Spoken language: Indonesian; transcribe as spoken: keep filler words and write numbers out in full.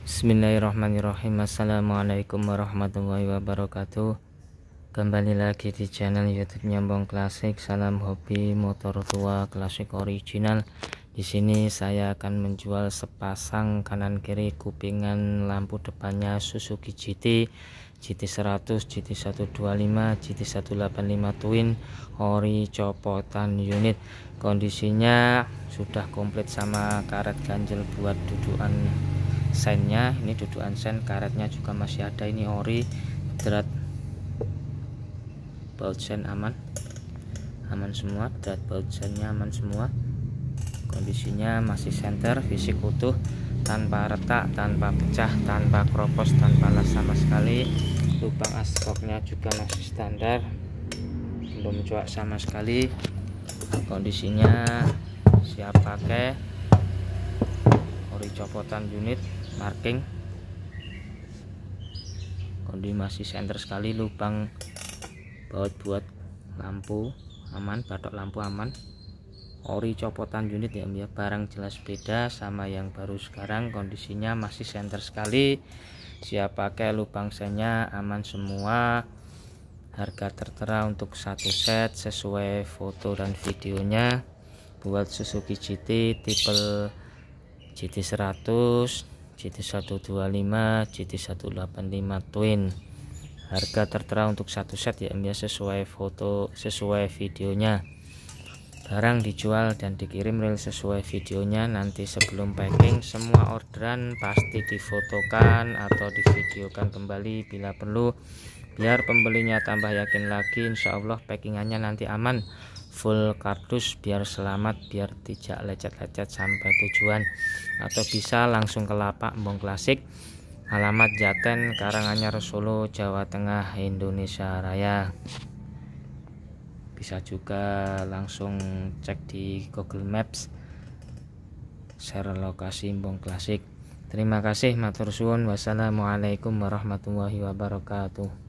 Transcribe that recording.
Bismillahirrahmanirrahim. Assalamualaikum warahmatullahi wabarakatuh. Kembali lagi di channel YouTube-nya Bong Klasik. Salam hobi motor tua klasik original. Di sini saya akan menjual sepasang kanan kiri kupingan lampu depannya Suzuki G T, G T seratus, G T seratus dua puluh lima, G T seratus delapan puluh lima twin, ori copotan unit. Kondisinya sudah komplit sama karet ganjel buat dudukan sennya. Ini dudukan sen, karetnya juga masih ada. Ini ori, berat baut sen aman aman semua, berat baut sennya aman semua. Kondisinya masih senter, fisik utuh, tanpa retak, tanpa pecah, tanpa kropos, tanpa las sama sekali. Lubang aspoknya juga masih standar, belum cuak sama sekali. Kondisinya siap pakai, ori copotan unit, marking. Kondisi masih senter sekali, lubang baut buat lampu aman, batok lampu aman. Ori copotan unit ya, ya barang jelas beda sama yang baru sekarang. Kondisinya masih senter sekali, siap pakai, lubang sennya aman semua. Harga tertera untuk satu set sesuai foto dan videonya buat Suzuki G T tipe G T seratus, G T seratus dua puluh lima, G T seratus delapan puluh lima twin. Harga tertera untuk satu set ya, ya sesuai foto sesuai videonya. Barang dijual dan dikirim real sesuai videonya. Nanti sebelum packing semua orderan pasti difotokan atau divideokan kembali bila perlu, biar pembelinya tambah yakin lagi. Insya Allah packingannya nanti aman, full kardus, biar selamat, biar tidak lecet-lecet sampai tujuan. Atau bisa langsung ke lapak Bong Klasik, alamat Jaten, Karanganyar, Solo, Jawa Tengah, Indonesia Raya. Bisa juga langsung cek di Google Maps, share lokasi Bong Klasik. Terima kasih, matur suwun. Wassalamualaikum warahmatullahi wabarakatuh.